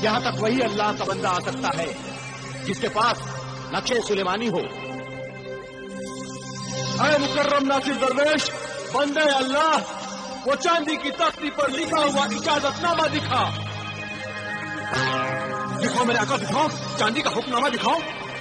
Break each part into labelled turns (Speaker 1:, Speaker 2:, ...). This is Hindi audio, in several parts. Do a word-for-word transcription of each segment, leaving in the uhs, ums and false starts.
Speaker 1: यहाँ तक वही अल्लाह का बंदा आ सकता है जिसके पास नक्शे सुलेमानी हो।
Speaker 2: अरे मुकर्रम नासिर दरवेश, बंदे अल्लाह, वो चांदी की तख्ती पर लिखा हुआ इजाजतनामा दिखा। दिखाओ मेरे आका, दिखाओ चांदी का हुक्मनामा दिखाओ।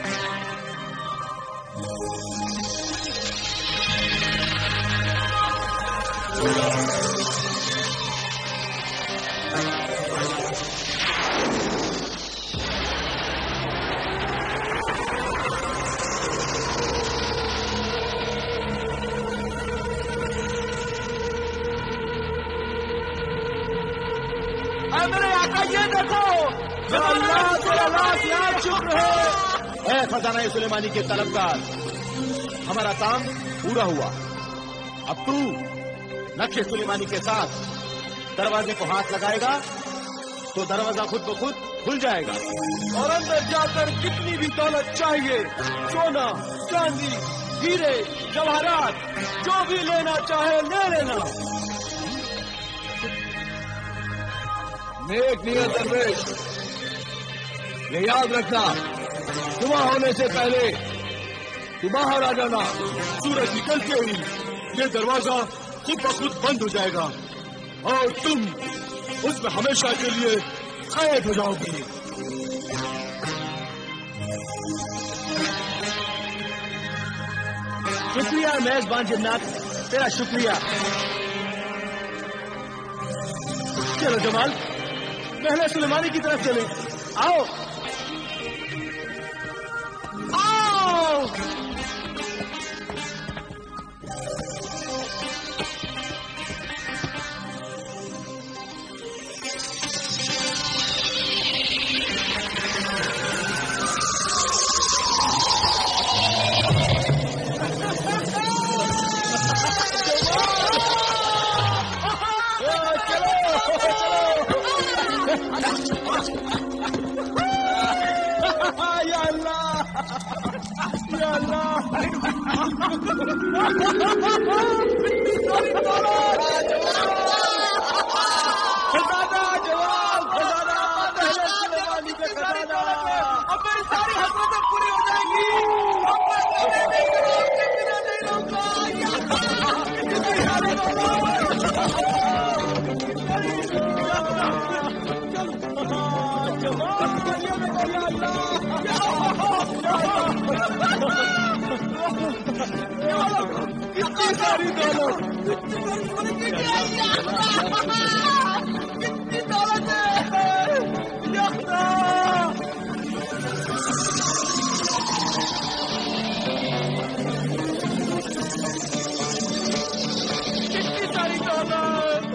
Speaker 2: मेरे आका ये देखो, अल्लाह तेरा लाख लाख शुक्र है।
Speaker 1: ऐ खजाना सुलेमानी के तलबगार, हमारा काम पूरा हुआ। अब तू नक्शे सुलेमानी के साथ दरवाजे को हाथ लगाएगा तो दरवाजा खुद ब खुद खुल जाएगा।
Speaker 2: और अंदर जाकर कितनी भी दौलत चाहिए, सोना चांदी हीरे जवाहरात, जो भी लेना चाहे ले लेना। नेक नियत दरवेश, ये याद रखना, सुबह होने से पहले तू बाहर आ जाना। सूरज निकलते ही ये दरवाजा खुद ब खुद बंद हो जाएगा और तुम उसमें हमेशा के लिए कैद हो जाओगे।
Speaker 1: शुक्रिया मेजबान जिन्नात, तेरा शुक्रिया।
Speaker 2: चलो जमाल, महल सुलेमानी की तरफ चले। आओ आओ। कितनी सारी दौलत, कितनी दौलत है। कितनी सारी दौलत।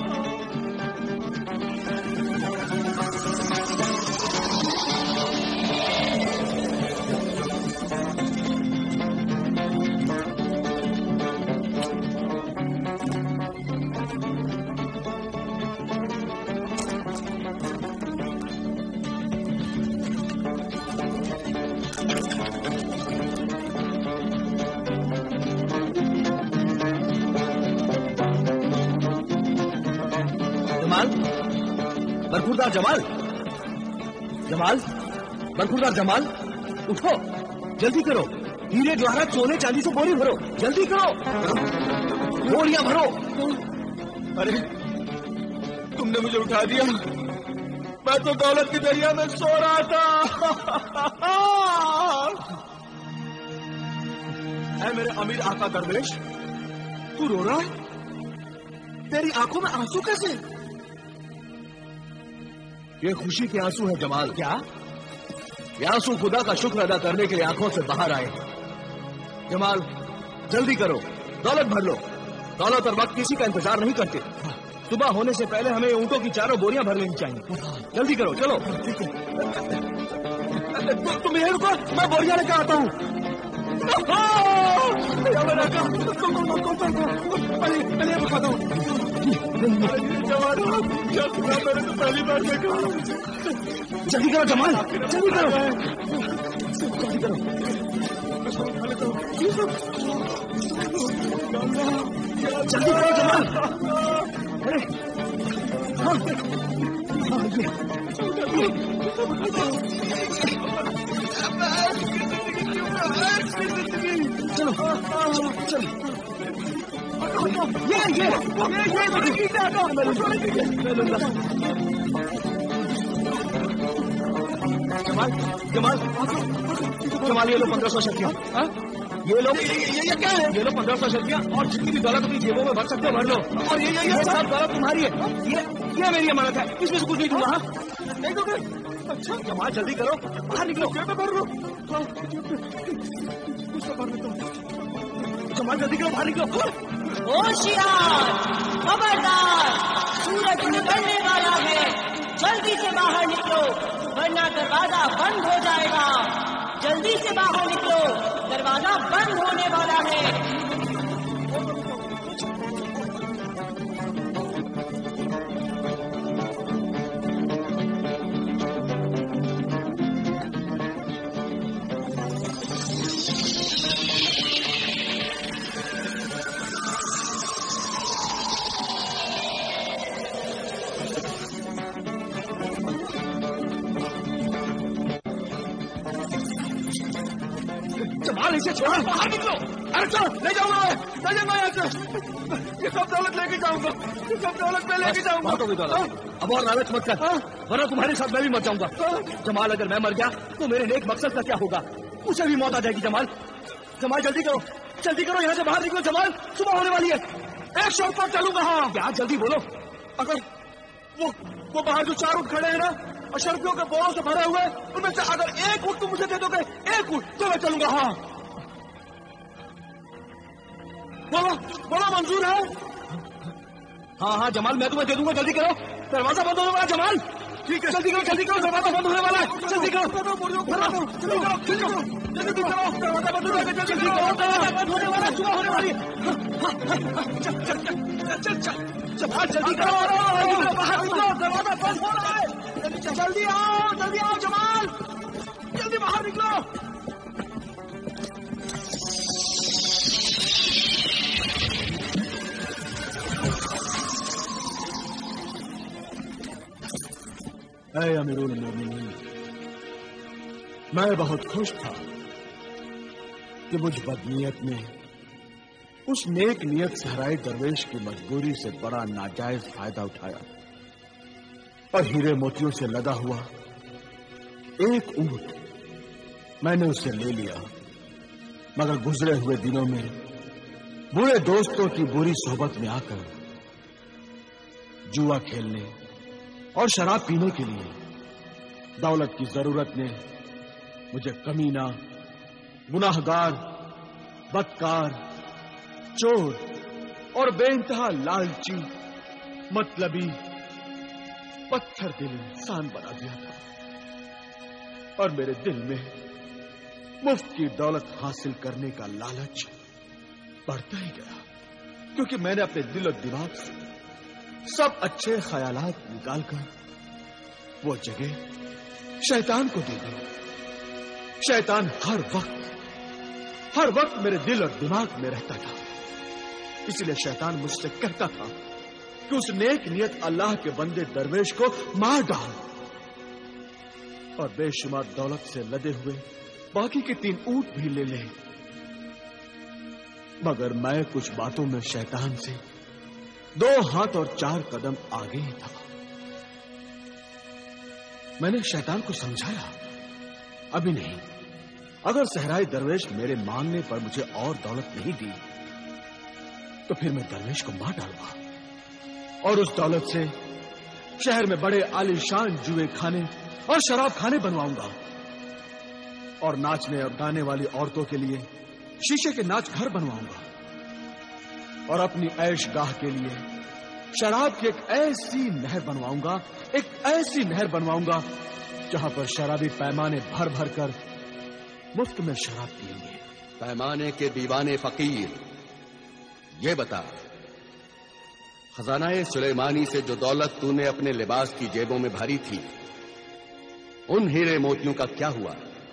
Speaker 1: बरखुरदार जमाल, जमाल, बरखुरदार जमाल, उठो, जल्दी करो। हीरे जवाहरात सोने चांदी से बोरी भरो, जल्दी करो, बोरियां भरो।
Speaker 2: अरे तुमने मुझे उठा दिया, मैं तो दौलत के दरिया में सो रहा था। ऐ मेरे अमीर आका दरवेश, तू रो रहा है? तेरी आंखों में आंसू कैसे? ये खुशी के आंसू है जमाल।
Speaker 1: क्या?
Speaker 2: ये आंसू खुदा का शुक्र अदा करने के लिए आंखों से बाहर आए। जमाल जल्दी करो, दौलत भर लो। दौलत और वक्त किसी का इंतजार नहीं करते। सुबह होने से पहले हमें ऊंटों की चारों बोरियां भर लेनी चाहिए। जल्दी करो, चलो। तु, तुम यहीं रुको, मैं बोरियां लेकर आता हूँ। पहले बताता हूँ, मैंने तो पहली बार देखा।
Speaker 1: जल्दी करो जमाल, जल्दी करो, जल्दी करो। जल्दी करो जमाल। अरे हाँ, हाँ ये
Speaker 2: चलो चलो ये ये जमाल जमाल जमाल ये लो पंद्रह सौ शक्तियाँ। ये लो ये, ये, ये क्या है? ये लो पंद्रह सौ शक्तियाँ और जितनी भी दौलत अपनी जेबों में भर सकते हो भर लो। और ये ये ये सब दौलत तुम्हारी है। ये ये मेरी अमानत है, इसमें से कुछ नहीं दूंगा। नहीं दोगे? अच्छा जमाल जल्दी करो, बाहर निकलो। मैं भर लो। जमाल जल्दी करो, बाहर निकलो।
Speaker 3: होशियार, खबरदार, सूरज निकलने वाला है, जल्दी से बाहर निकलो वरना दरवाजा बंद हो जाएगा। जल्दी से बाहर निकलो, दरवाजा बंद होने वाला है।
Speaker 2: इसे छोड़ो, बाहर निकलो। अरे चलो ले जाऊंगा मैं, ले जाऊंगा यहाँ से। ये सब दौलत लेके जाऊंगा, ये सब दौलत मैं लेके जाऊंगा। अब और लालच मत कर, वरना तुम्हारे साथ मैं भी मर जाऊंगा। जमाल अगर मैं मर गया तो मेरे नेक मकसद का क्या होगा? उसे भी मौत आ जाएगी। जमाल जमाल जल्दी करो, जल्दी करो, यहाँ से बाहर निकलो। जमाल सुबह होने वाली है, एक शॉट पर चलूंगा। हाँ क्या जल्दी बोलो। अगर वो वो बाहर जो चार ऊँट खड़े हैं ना अशरफियों के बोरों से भरे हुए, उनमें से अगर एक ऊँट तुम मुझे दे दोगे, एक ऊँट, तो मैं चलूंगा। हाँ बोलो बोलो, मंजूर है? हाँ हाँ जमाल मैं तुम्हें दे दूंगा, जल्दी करो। दरवाजा बंद होने वाला जमाल। ठीक है जल्दी करो, जल्दी करो, दरवाजा बंद होने वाला है। जल्दी करो, जल्दी करो, जल्दी करो, जल्दी करो, दरवाजा बंद होने वाला है। जल्दी करो, दरवाजा बंद होने वाला है, सुबह होने वाली है। चल चल चल चल चल जमाल जल्दी करो, बाहर निकलो, दरवाजा बंद हो रहा है। जल्दी आओ, जल्दी आओ जमाल, जल्दी बाहर निकलो। ऐ अमीरुल मोमिनीन, मैं बहुत खुश था कि मुझ बदनीयत ने उस नेक नियत सहराई दरवेश की मजबूरी से बड़ा नाजायज फायदा उठाया और हीरे मोतियों से लदा हुआ एक ऊंट मैंने उससे ले लिया। मगर गुजरे हुए दिनों में बुरे दोस्तों की बुरी सोहबत में आकर जुआ खेलने और शराब पीने के लिए दौलत की जरूरत ने मुझे कमीना, गुनाहगार, बदकार, चोर और बेइंतहा लालची, मतलबी, पत्थर दिल इंसान बना दिया था। और मेरे दिल में मुफ्त की दौलत हासिल करने का लालच बढ़ता ही गया, क्योंकि मैंने अपने दिल और दिमाग से सब अच्छे ख्यालात निकालकर वो जगह शैतान को दे दी। शैतान हर वक्त हर वक्त मेरे दिल और दिमाग में रहता था। इसलिए शैतान मुझसे कहता था कि उस नेक नियत अल्लाह के बंदे दरवेश को मार डाल और बेशुमार दौलत से लदे हुए बाकी के तीन ऊंट भी ले ले। मगर मैं कुछ बातों में शैतान से दो हाथ और चार कदम आगे ही था। मैंने शैतान को समझाया, अभी नहीं, अगर सहराई दरवेश मेरे मांगने पर मुझे और दौलत नहीं दी तो फिर मैं दरवेश को मार डालूंगा और उस दौलत से शहर में बड़े आलीशान जुए खाने और शराब खाने बनवाऊंगा और नाचने और गाने वाली औरतों के लिए शीशे के नाच घर बनवाऊंगा और अपनी ऐश गाह के लिए शराब की एक ऐसी नहर बनवाऊंगा, एक ऐसी नहर बनवाऊंगा जहां पर शराबी पैमाने भर भर कर मुफ्त में शराब पिएंगे।
Speaker 4: पैमाने के दीवाने फकीर, ये बता, खजानाए सुलेमानी से जो दौलत तूने अपने लिबास की जेबों में भरी थी, उन हीरे मोतियों का क्या हुआ?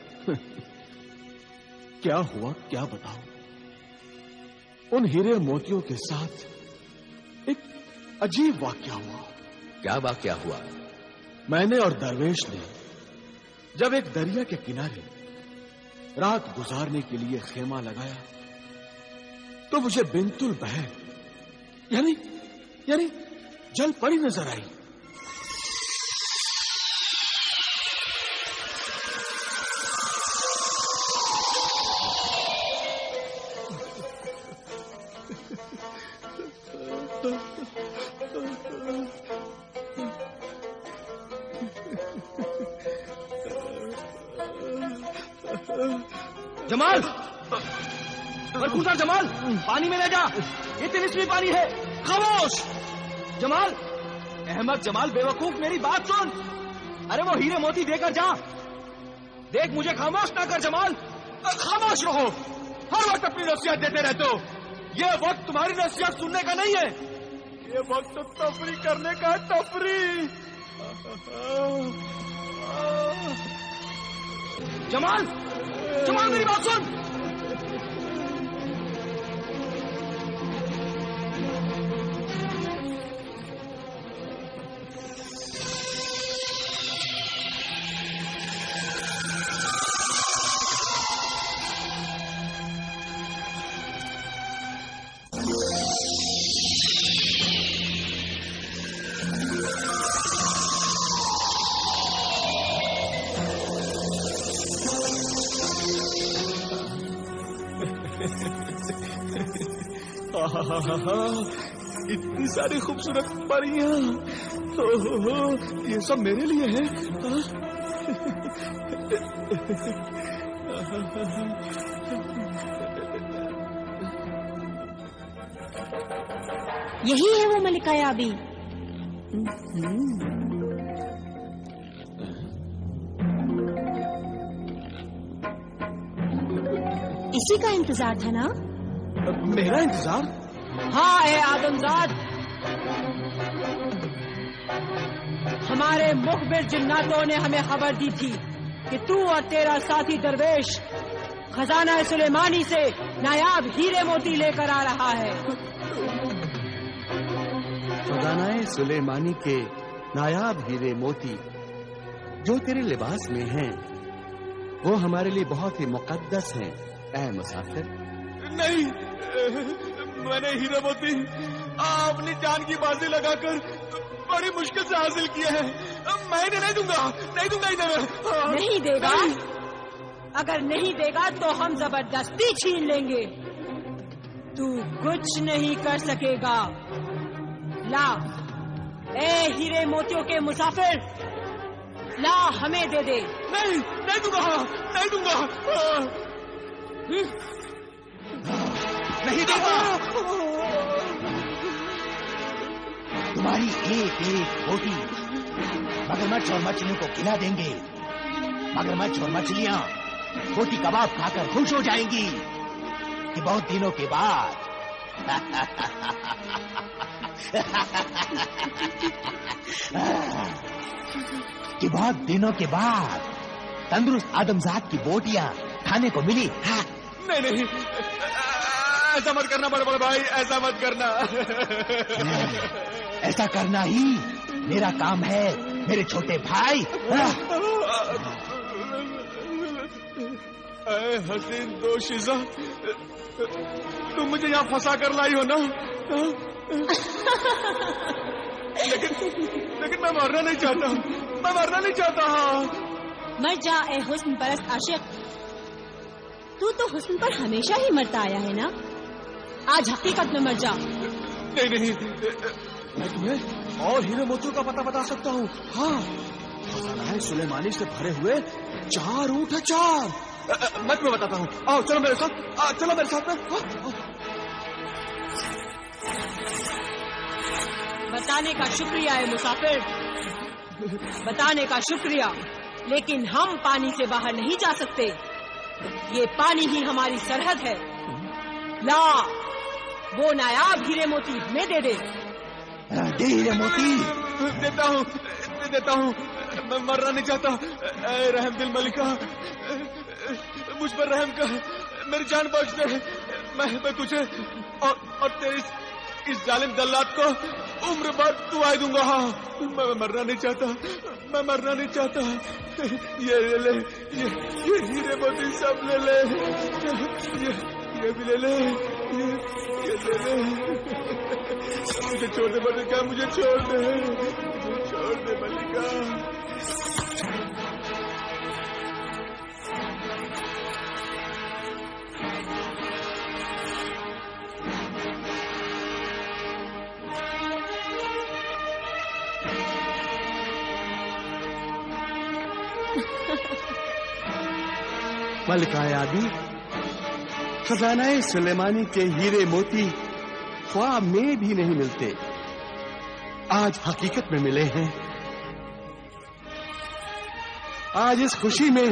Speaker 2: क्या हुआ क्या बताऊं? उन हीरे मोतियों के साथ एक अजीब वाकया हुआ।
Speaker 4: क्या वाकया हुआ?
Speaker 2: मैंने और दरवेश ने जब एक दरिया के किनारे रात गुजारने के लिए खेमा लगाया तो मुझे बिंतुल बहन यानी यानी जल परी नजर आई।
Speaker 1: जमाल, बरखुरदार जमाल, पानी में ले जा, ये तिलिस्मी पानी है। खामोश जमाल, अहमद जमाल बेवकूफ, मेरी बात सुन। अरे वो हीरे मोती देकर जा। देख मुझे खामोश ना कर जमाल। खामोश रहो, हर वक्त अपनी नसीहत देते रहते हो। ये वक्त तुम्हारी नसीहत सुनने का नहीं है, ये वक्त तो तफरी करने का है, तफरी। जमाल, जमाल मेरी बात सुन।
Speaker 2: इतनी सारी खूबसूरत परियां, ओहो, ये सब मेरे लिए है।
Speaker 3: यही है वो मलिका याबी। इसी का इंतजार था ना?
Speaker 2: मेरा इंतजार?
Speaker 3: हाँ है आदमजाद। हमारे मुखबिर जिन्नातों ने हमें खबर दी थी कि तू और तेरा साथी दरवेश खजाना सुलेमानी से नायाब हीरे मोती लेकर आ रहा है।
Speaker 4: खजाना सुलेमानी के नायाब हीरे मोती जो तेरे लिबास में हैं, वो हमारे लिए बहुत ही मुकद्दस हैं, ऐ मुसाफिर।
Speaker 2: नहीं, मैंने हीरे मोती अपनी जान की बाजी लगाकर बड़ी मुश्किल से हासिल किए हैं। मैं इन्हें नहीं दूंगा, नहीं दूंगा इन्हें।
Speaker 3: नहीं देगा? अगर नहीं देगा तो हम जबरदस्ती छीन लेंगे। तू कुछ नहीं कर सकेगा। ला, ए हीरे मोतियों के मुसाफिर, ला हमें दे दे।
Speaker 2: नहीं, नहीं दूंगा, नहीं दूंगा,
Speaker 1: नहीं दूंगा।
Speaker 5: तुम्हारी एक एक रोटी मगरमच्छ और मछलियों को खिला देंगे। मगरमच्छ और मछलियां रोटी कबाब खाकर खुश हो जाएंगी कि बहुत दिनों के बाद कि बहुत दिनों के बाद तंदुरुस्त आदमजात की बोटियां खाने को मिली। हाँ।
Speaker 2: नहीं नहीं, ऐसा मत करना बड़े बड़े भाई, ऐसा मत करना।
Speaker 5: ऐसा करना ही मेरा काम है मेरे छोटे भाई।
Speaker 2: ऐ हसीन दोशीज़ा, तुम मुझे यहाँ फंसा कर लाई हो ना? लेकिन लेकिन मैं मरना नहीं चाहता, मैं मरना नहीं चाहता।
Speaker 3: मर जा ए हुस्न परस्त आशिक। तू तो हुस्न पर हमेशा ही मरता आया है ना? आज हकीकत में मर जा।
Speaker 2: नहीं नहीं, मैं तुम्हें और हीरे मोतियों का पता बता सकता हूँ। हाँ, खजाना सुलेमानी से भरे हुए चार ऊंट है, चार। मैं तुम्हें बताता हूँ। आओ चलो मेरे साथ, आ, चलो मेरे साथ में।
Speaker 3: बताने का शुक्रिया है मुसाफिर, बताने का शुक्रिया, लेकिन हम पानी से बाहर नहीं जा सकते। ये पानी ही हमारी सरहद है। ला, वो नायाब हीरे मोती हमें दे दे।
Speaker 5: दे हीरे मोती।
Speaker 2: देता हूँ, देता हूँ, मैं मरना नहीं चाहता। ऐ रहम दिल मलिका, मुझ पर रहम कर, मेरी जान बच दे। मैं मैं तुझे और, और तेरी इस जालिम दल्लात को उम्र भर दुआएं दूंगा। हाँ, मैं मरना नहीं चाहता। मैं मरना नहीं चाहता। ये ले ले, ये ये हीरे मोती सब ले ले, ये ये भी ले ले, ये ये ले ले। मुझे छोड़ दे मल्लिका, मुझे छोड़ दे, मुझे छोड़ दे मल्लिका।
Speaker 4: मलिकाए आदि, खजानाए सुलेमानी के हीरे मोती ख्वाब में भी नहीं मिलते, आज हकीकत में मिले हैं। आज इस खुशी में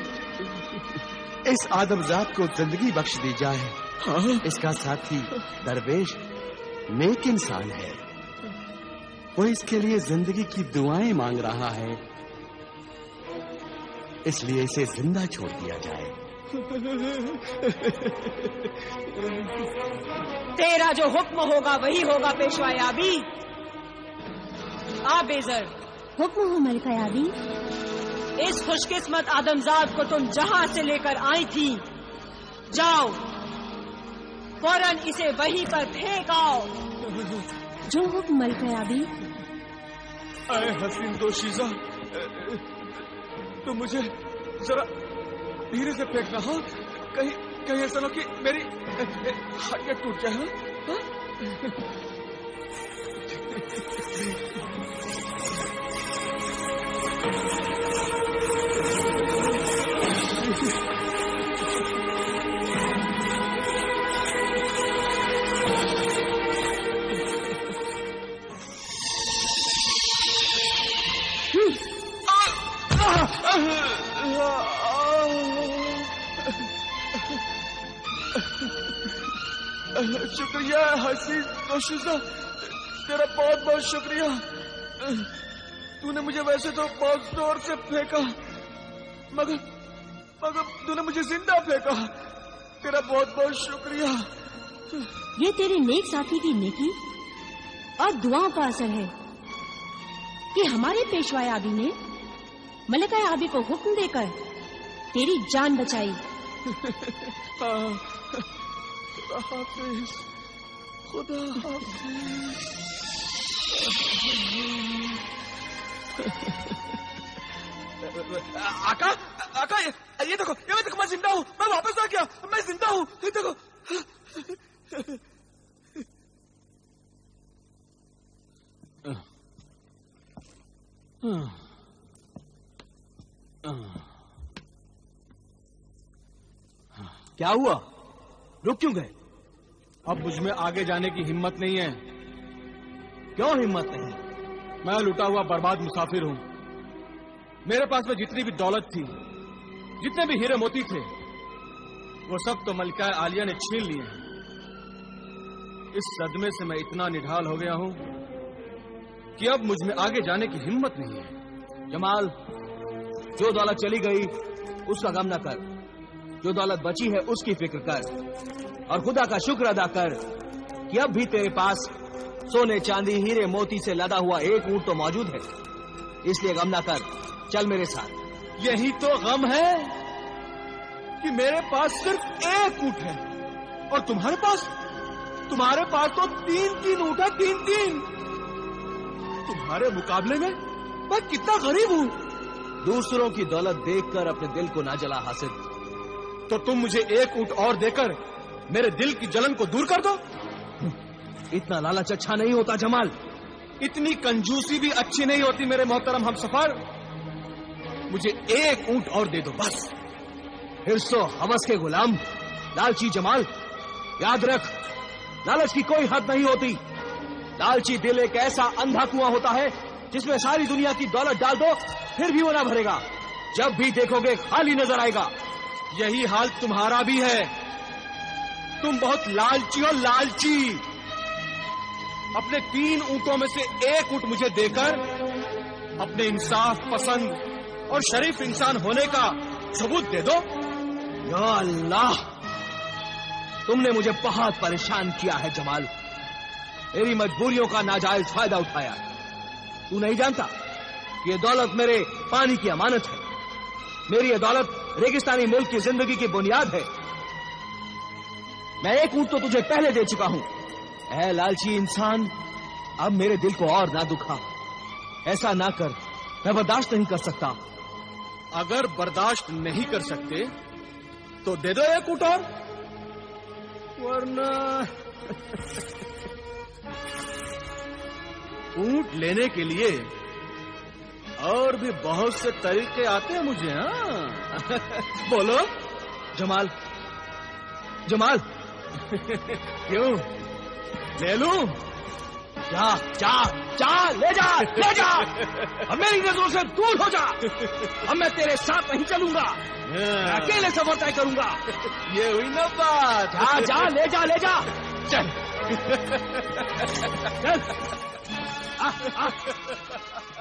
Speaker 4: इस आदमजात को जिंदगी बख्श दी जाए। हाँ? इसका साथी दरवेश नेक इंसान है, वो इसके लिए जिंदगी की दुआएं मांग रहा है, इसलिए इसे जिंदा छोड़ दिया जाए।
Speaker 3: तेरा जो हुक्म होगा वही होगा पेशवाए आबी। आ बेजर,
Speaker 6: हुक्म हो मलिकाए आबी।
Speaker 3: इस खुशकिस्मत आदमजाद को तुम जहां से लेकर आई थी, जाओ फौरन इसे वहीं पर फेंक आओ।
Speaker 6: जो हुक्म मलिकाए आबी।
Speaker 2: अरे हसीन दोशीज़ा, तो मुझे जरा धीरे से फेंकना। हाँ, कहीं कहीं ऐसा ना कि मेरी हड्डियां टूट जाए। हाँ? शुक्रिया हसीन दोशीज़ा, तेरा बहुत बहुत शुक्रिया। तूने मुझे वैसे तो बहुत जोर से फेंका, मगर मगर तूने मुझे जिंदा फेंका। तेरा बहुत बहुत शुक्रिया।
Speaker 6: ये तेरे नेक साथी की नेकी और दुआओं का असर है कि हमारे पेशवाए आबी ने मलिकाए आबी को हुक्म देकर तेरी जान बचाई।
Speaker 2: हाँ, खुदा हाफिज, खुदा हाफिज। आका, आका, ये, ये देखो, ये देखो, मैं जिंदा हूँ, मैं वापस आ गया, मैं जिंदा हूँ, ये देखो।
Speaker 1: क्या हुआ? रुक क्यों गए? अब मुझ में आगे जाने की हिम्मत नहीं है। क्यों हिम्मत नहीं? मैं लुटा हुआ बर्बाद मुसाफिर हूं। मेरे पास में जितनी भी दौलत थी, जितने भी हीरे मोती थे, वो सब तो मलिका आलिया ने छीन लिए हैं। इस सदमे से मैं इतना निढाल हो गया हूं कि अब मुझ में आगे जाने की हिम्मत नहीं है। जमाल, जो दौलत चली गई उसका गम न कर, जो दौलत बची है उसकी फिक्र कर, और खुदा का शुक्र अदा कर कि अब भी तेरे पास सोने चांदी हीरे मोती से लदा हुआ एक ऊंट तो मौजूद है। इसलिए गम ना कर, चल मेरे साथ।
Speaker 2: यही तो गम है कि मेरे पास सिर्फ एक ऊंट है और तुम्हारे पास तुम्हारे पास तो तीन तीन ऊंट है, तीन तीन। तुम्हारे मुकाबले में मैं कितना गरीब हूँ।
Speaker 1: दूसरों की दौलत देखकर अपने दिल को ना जला हासिल,
Speaker 2: तो तुम मुझे एक ऊंट और देकर मेरे दिल की जलन को दूर कर दो।
Speaker 1: इतना लालच अच्छा नहीं होता जमाल।
Speaker 2: इतनी कंजूसी भी अच्छी नहीं होती मेरे मोहतरम हमसफर। मुझे एक ऊंट और दे दो बस।
Speaker 1: फिर तो हवस के गुलाम लालची जमाल, याद रख, लालच की कोई हद नहीं होती। लालची दिल एक ऐसा अंधा कुआं होता है जिसमें सारी दुनिया की दौलत डाल दो फिर भी वो ना भरेगा। जब भी देखोगे खाली नजर आएगा।
Speaker 2: यही हाल तुम्हारा भी है। तुम बहुत लालची हो, लालची। अपने तीन ऊंटों में से एक ऊंट मुझे देकर अपने इंसाफ पसंद और शरीफ इंसान होने का सबूत दे दो।
Speaker 1: या अल्लाह, तुमने मुझे बहुत परेशान किया है जमाल। मेरी मजबूरियों का नाजायज फायदा उठाया। तू नहीं जानता
Speaker 2: कि ये दौलत मेरे पानी की अमानत है। मेरी ये दौलत रेगिस्तानी मुल्क की जिंदगी की बुनियाद है। मैं एक ऊंट तो तुझे पहले दे चुका हूं। ऐ लालची इंसान, अब मेरे दिल को और ना दुखा। ऐसा ना कर, मैं बर्दाश्त नहीं कर सकता।
Speaker 1: अगर बर्दाश्त नहीं कर सकते तो दे दो एक ऊंट और, वरना ऊंट लेने के लिए और भी बहुत से तरीके आते हैं मुझे। हाँ
Speaker 2: बोलो जमाल, जमाल।
Speaker 1: क्यों, ले लूं?
Speaker 2: जा जा जा, ले जा ले जा। अब मेरी नजरों से दूर हो जा। अब मैं तेरे साथ नहीं चलूंगा, मैं अकेले सफर तय करूंगा।
Speaker 1: ये हुई ना बात।
Speaker 2: जा जा, ले जा ले जा। चल चल। आ, आ।